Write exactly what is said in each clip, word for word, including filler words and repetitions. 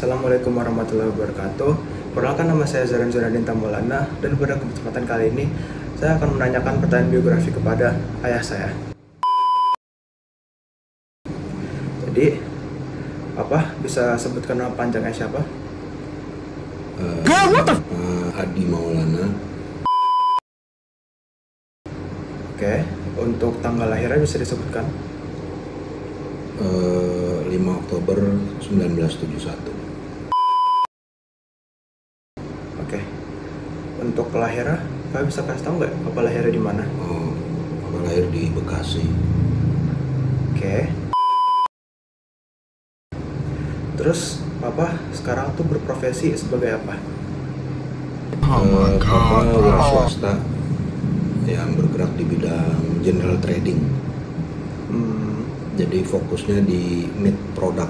Assalamualaikum warahmatullahi wabarakatuh. Perkenalkan, nama saya Zaran Zonadin Tambolana, dan pada kesempatan kali ini saya akan menanyakan pertanyaan biografi kepada ayah saya. Jadi, apa bisa sebutkan nama panjangnya siapa? Uh, uh, Adi Maulana. Oke, untuk tanggal lahirnya bisa disebutkan? Uh, lima Oktober sembilan belas tujuh puluh satu. Oke, untuk kelahiran, Pak bisa kasih tahu nggak Bapak lahirnya di mana? Oh, Bapak lahir di Bekasi. Oke. Terus Papa sekarang tuh berprofesi sebagai apa? Uh, Papa wira swasta yang bergerak di bidang general trading. Hmm. Jadi fokusnya di meat product.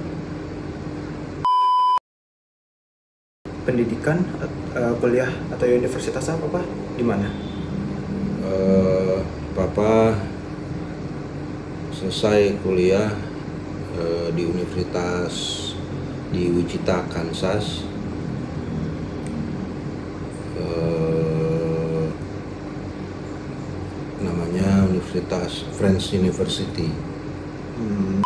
Pendidikan, uh, kuliah atau universitas apa Pak? Di mana? Uh, Papa selesai kuliah uh, di Universitas di Wichita, Kansas. Uh, namanya Universitas French University. Hmm.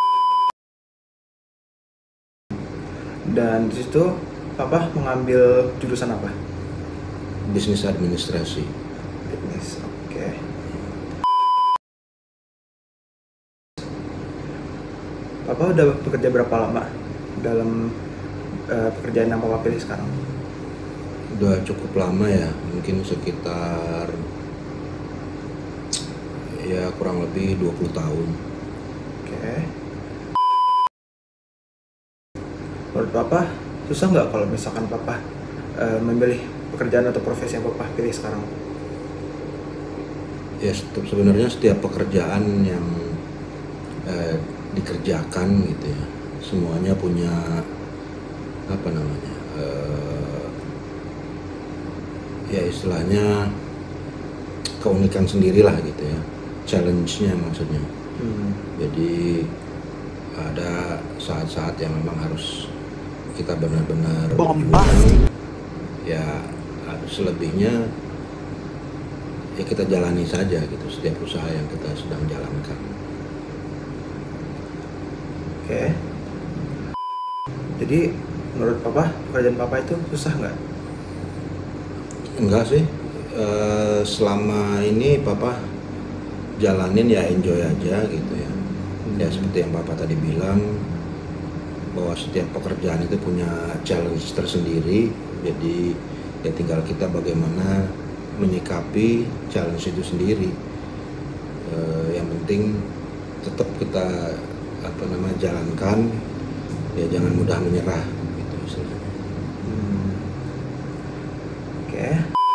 Dan di situ Papa mengambil jurusan apa? Bisnis administrasi. Bisnis, oke. Papa udah bekerja berapa lama dalam uh, pekerjaan yang Papa pilih sekarang? Udah cukup lama ya, mungkin sekitar ya kurang lebih dua puluh tahun. Oke. Menurut Papa, susah nggak kalau misalkan Papa uh, memilih pekerjaan atau profesi yang Papa pilih sekarang? Ya sebenarnya setiap pekerjaan yang eh, dikerjakan gitu ya, semuanya punya apa namanya eh, ya istilahnya keunikan sendirilah gitu ya, challenge-nya maksudnya. Hmm. Jadi ada saat-saat yang memang harus kita benar-benar berjuang, ya selebihnya ya kita jalani saja gitu setiap usaha yang kita sedang jalankan. Oke. Jadi menurut Papa, pekerjaan Papa itu susah nggak? Enggak sih, e, selama ini Papa jalanin ya enjoy aja gitu ya. Ya seperti yang Papa tadi bilang, bahwa setiap pekerjaan itu punya challenge tersendiri. Jadi ya tinggal kita bagaimana menyikapi challenge itu sendiri. E, yang penting tetap kita apa namanya jalankan, ya jangan mudah menyerah gitu istilahnya. Hmm. Oke.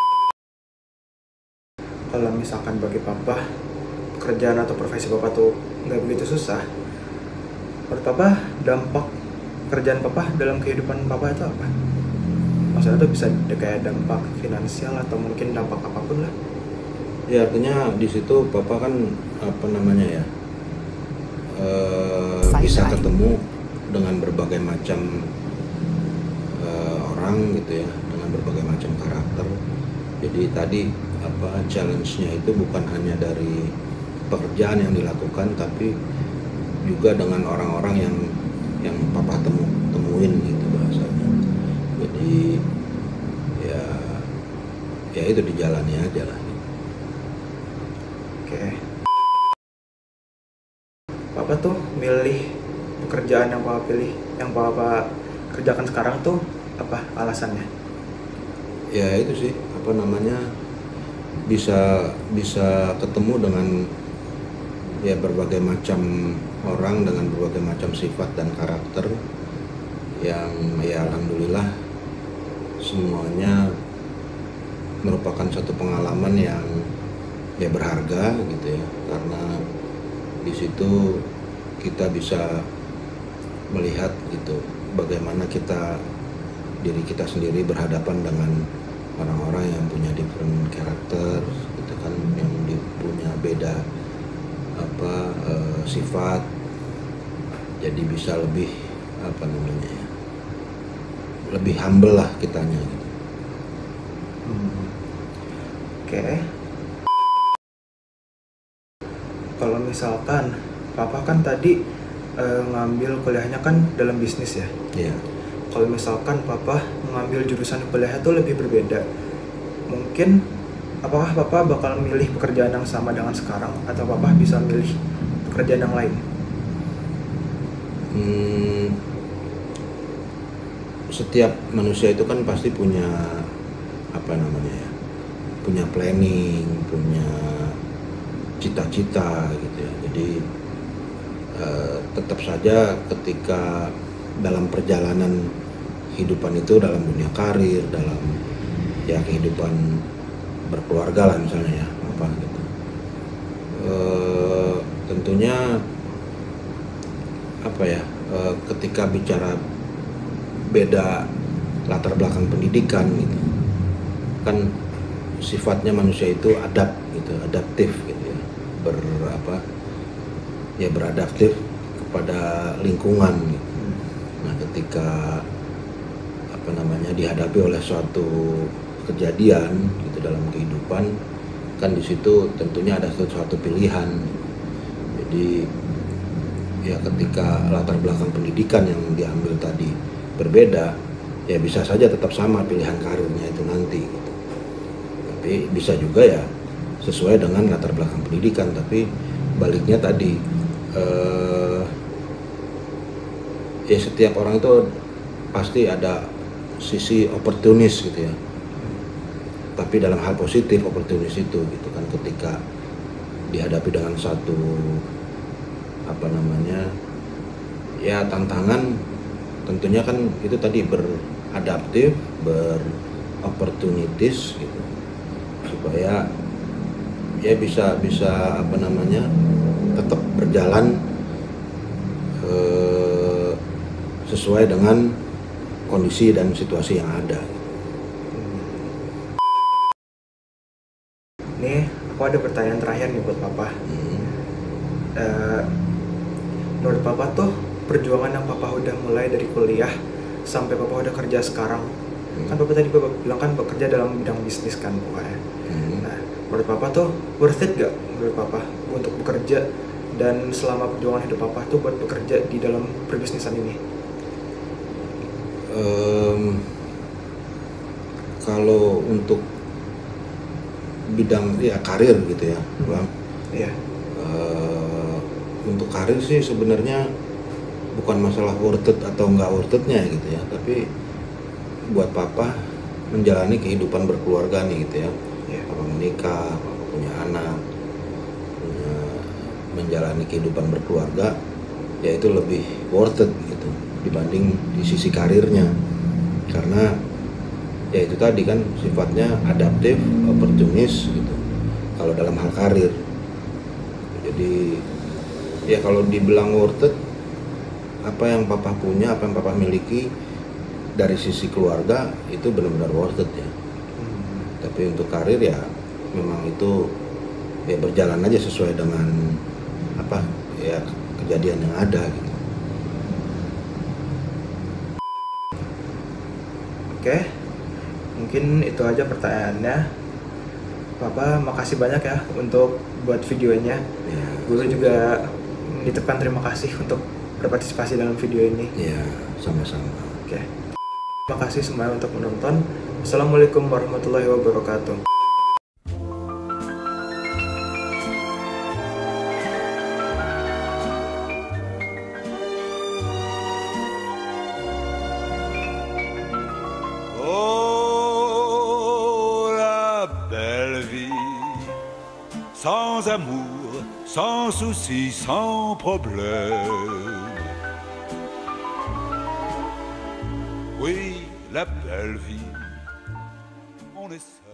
Kalau misalkan bagi Papa pekerjaan atau profesi Papa tuh nggak begitu susah, menurut Papa dampak pekerjaan Papa dalam kehidupan Papa itu apa? Maksudnya tuh bisa kayak dampak finansial atau mungkin dampak apapun lah. Ya artinya di situ Papa kan apa namanya ya uh, bisa ketemu dengan berbagai macam uh, orang gitu ya, dengan berbagai macam karakter. Jadi tadi apa challenge-nya itu bukan hanya dari pekerjaan yang dilakukan, tapi juga dengan orang-orang yang yang Papa temu temuin gitu bahasanya. Jadi ya ya itu dijalani aja lah. Oke. Papa tuh milih pekerjaan yang Papa pilih, yang Papa kerjakan sekarang tuh apa alasannya? Ya itu sih apa namanya bisa bisa ketemu dengan ya berbagai macam orang dengan berbagai macam sifat dan karakter yang ya alhamdulillah semuanya merupakan satu pengalaman yang ya berharga gitu ya, karena di situ kita bisa melihat gitu bagaimana kita diri kita sendiri berhadapan dengan orang-orang yang punya different karakter gitu kan, yang punya beda apa uh, sifat, jadi bisa lebih apa namanya ya lebih humble lah kitanya gitu. Hmm. Oke. Kalau misalkan papa kan tadi eh, ngambil kuliahnya kan dalam bisnis ya. Iya. Kalau misalkan papa mengambil jurusan kuliahnya tuh lebih berbeda, mungkin apakah papa bakal milih pekerjaan yang sama dengan sekarang atau papa bisa milih pekerjaan yang lain? Hmm, setiap manusia itu kan pasti punya apa namanya ya, punya planning, punya cita-cita gitu ya. Jadi eh, tetap saja ketika dalam perjalanan kehidupan itu, dalam dunia karir, dalam ya kehidupan berkeluarga lah misalnya ya apa gitu, eh, tentunya apa ya, eh, ketika bicara beda latar belakang pendidikan gitu kan, sifatnya manusia itu adapt gitu, adaptif gitu ya, ber apa ya beradaptif kepada lingkungan gitu. Nah ketika apa namanya dihadapi oleh suatu kejadian gitu dalam kehidupan kan, di situ tentunya ada suatu pilihan. Jadi ya ketika latar belakang pendidikan yang diambil tadi berbeda, ya bisa saja tetap sama pilihan karirnya itu nanti gitu. Tapi bisa juga ya sesuai dengan latar belakang pendidikan, tapi baliknya tadi eh, ya setiap orang itu pasti ada sisi oportunis gitu ya, tapi dalam hal positif oportunis itu gitu kan, ketika dihadapi dengan satu apa namanya ya tantangan, tentunya kan itu tadi beradaptif, beropportunities gitu, supaya ya bisa bisa apa namanya tetap berjalan eh, sesuai dengan kondisi dan situasi yang ada. Nih, aku ada pertanyaan terakhir nih buat papa. Hmm. Uh, menurut papa tuh perjuangan yang papa udah mulai dari kuliah sampai papa udah kerja sekarang, hmm. kan papa tadi papa bilang kan bekerja dalam bidang bisnis kan pokoknya. Hmm. Nah, menurut papa tuh worth it gak menurut papa untuk bekerja, dan selama perjuangan hidup papa tuh buat bekerja di dalam perbisnisan ini? Um, kalau untuk bidang ya karir gitu ya, Bang. Iya. Uh, untuk karir sih sebenarnya bukan masalah worth it atau nggak worth it-nya gitu ya, tapi buat papa menjalani kehidupan berkeluarga nih gitu ya. Iya. Papa menikah, papa punya anak, punya menjalani kehidupan berkeluarga, ya itu lebih worth it gitu dibanding di sisi karirnya, karena ya itu tadi kan sifatnya adaptif, oportunis gitu kalau dalam hal karir. Jadi ya kalau dibilang worth it, apa yang papa punya, apa yang papa miliki dari sisi keluarga itu benar-benar worth it ya. Hmm. Tapi untuk karir ya memang itu ya berjalan aja sesuai dengan apa ya kejadian yang ada gitu. Oke, mungkin itu aja pertanyaannya. Papa makasih banyak ya untuk buat videonya. Ya, Guru juga menitipkan terima kasih untuk berpartisipasi dalam video ini. Ya, sama-sama. Oke. Terima kasih semuanya untuk menonton. Assalamualaikum warahmatullahi wabarakatuh. Oh, la belle vie, sans amour, sans souci, sans problème. Oui, la belle vie, on est seul.